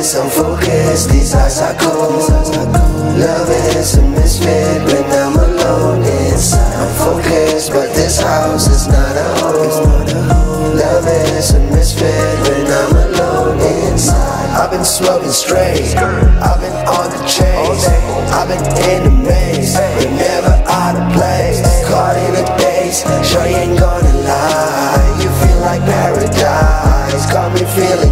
is unfocused, these eyes are cold. Love is a misfit when I'm alone inside. I'm focused, but this house is not a home. Love is a misfit when I'm alone inside. I've been smoking straight, I've been on the chase, I've been in the maze, but never out of place. Caught in a daze, sure you ain't gonna lie. You feel like paradise, got me feeling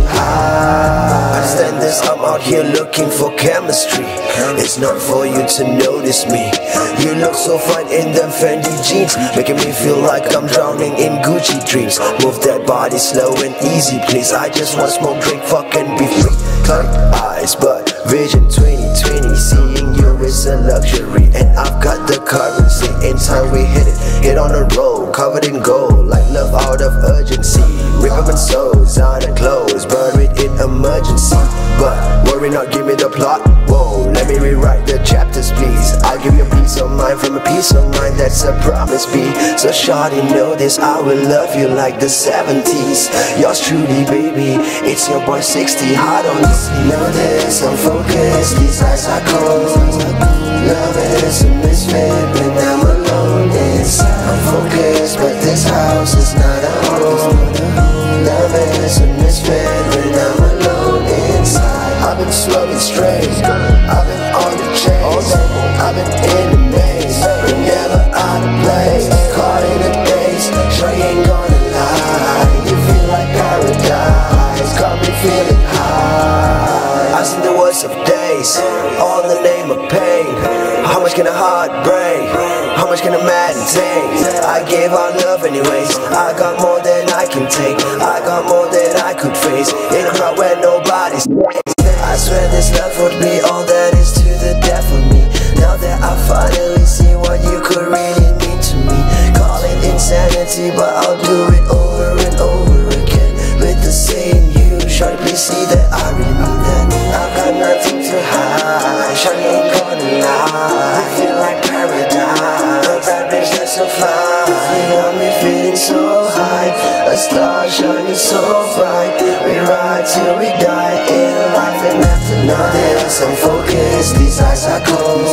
high. Understand this, I'm out here looking for chemistry. It's not for you to notice me. You look so fine in them Fendi jeans, making me feel like I'm drowning in Gucci dreams. Move that body slow and easy, please. I just want smoke, drink, fuck and be free. Close eyes, but vision 2020. Seeing you is a luxury, and I've got the currency. In time we hit it, get on the road, covered in gold, like love out of urgency. Rip up and souls, out of clothes, buried in emergency. But worry not, give me the plot. Whoa, let me rewrite the chapters, please. I'll give you peace of mind from a peace of mind that's a promise be. So shawty, know this, I will love you like the 70s. Yours truly, baby, it's your boy 60, hard on this. Know this, I'm focused, these eyes are cold. Love is a misfit when I'm alone inside. I'm focused, but this house is not a home. Love is a misfit when I'm alone inside. I've been smoking straight, I've been on the chase, I've been in the maze, but never out of place. Caught in a daze, sure you ain't gonna lie. You feel like paradise, got me feeling high. I sing the words of days, all in the name of pain. How much can a heart break? How much can a man take? I gave out love anyways, I got more than I can take. I got more than I could face, in a crowd where nobody's. I swear this love would be all that is to the death of me. Now that I finally see what you could really mean to me. Call it insanity, but I'll do it over and over again with the same you. Shawty, please see that I really mean that. I've got nothing to hide, shawty ain't gonna lie. I feel like paradise, a bad bitch that's so fine. You got me feeling so high, a star shining so bright. We ride till we die in life and after night. There's some focus, these eyes are cold.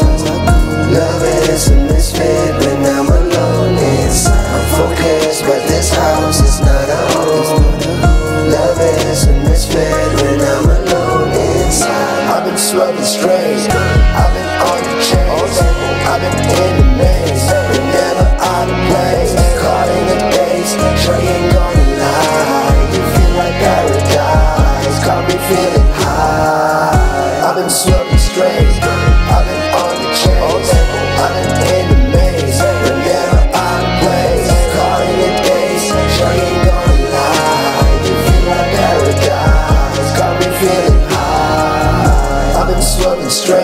Love is a misfit when I'm alone inside. I'm focused, but this house is not a home. Love is a misfit when I'm alone inside. I've been smoking straight, I've been on the chase, I've been in the maze, but never out of place. Caught in the daze, sure you ain't gonna lie. You feel like paradise, got me feeling high. I've been smoking straight, I've been on the chase, I've been in the maze, but never out of place. Caught in the daze, sure you ain't gonna lie. You feel like paradise, got me feeling high. I've been smoking straight.